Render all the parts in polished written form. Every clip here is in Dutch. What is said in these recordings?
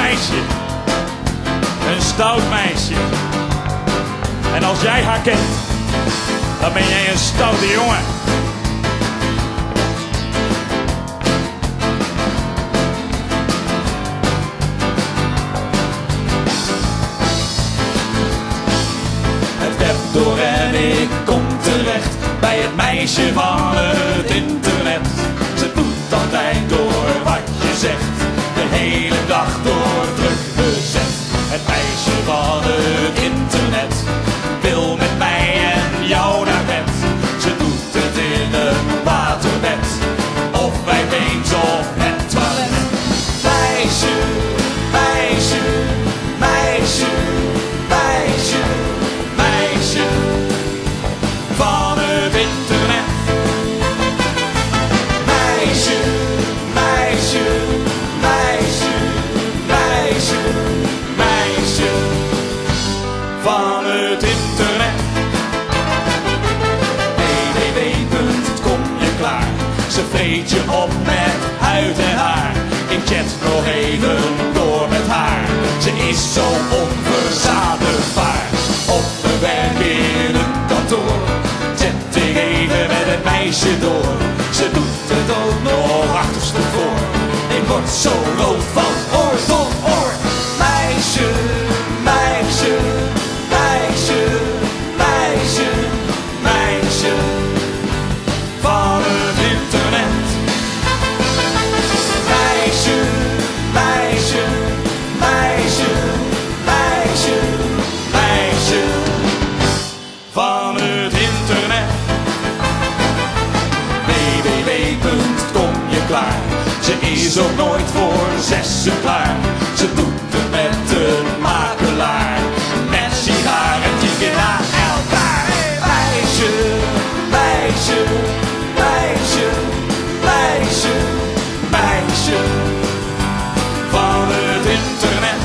meisje. Een stout meisje. En als jij haar kent, dan ben jij een stoute jongen. Het web door en ik kom terecht bij het meisje van het internet. Ze doet altijd door wat je zegt, de hele dag door druk bezet. Het meisje van het internet wil met mij en jou naar bed. Ze doet het in een waterbed, of bij Beens of het toilet. Meisje, meisje, meisje, meisje, meisje van het internet. Meisje, meisje, meisje, meisje, meisje van het internet. www.kom je klaar. Ze vreet je op met huid en haar. Ik chat nog even door met haar. Ze is zo onverzadigbaar. Op mijn werk in een kantoor zet ik even met het meisje door. Ze doet het ook nog achterstevoor. Ik word zo rood van oor tot oor. Meisje, meisje, meisje, meisje, meisje van het internet. Meisje, meisje, meisje, meisje, meisje van het internet. www.kom je klaar. Ze is ook nooit voor 6 klaar. Ze doet het met een makelaar, met sigaren 10 keer na elkaar. Meisje, meisje, meisje, meisje, meisje van het internet.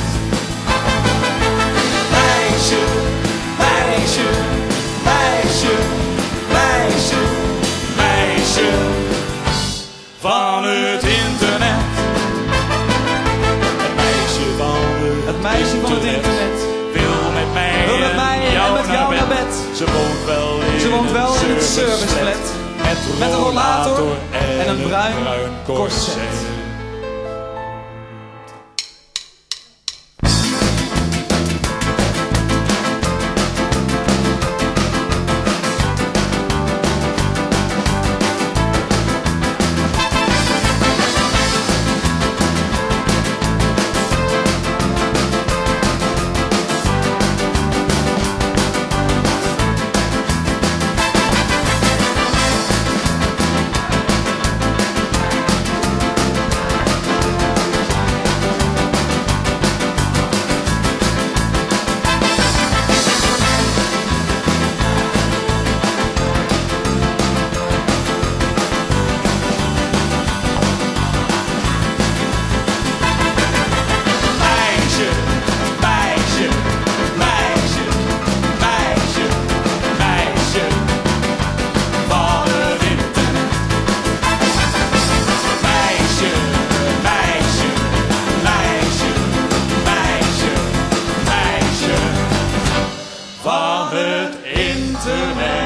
Meisje, meisje, meisje, meisje, meisje van het internet. Het meisje van het internet wil met mij en jou naar bed. Ze woont wel in het serviceflat met een rollator en een bruin corset. Van het internet.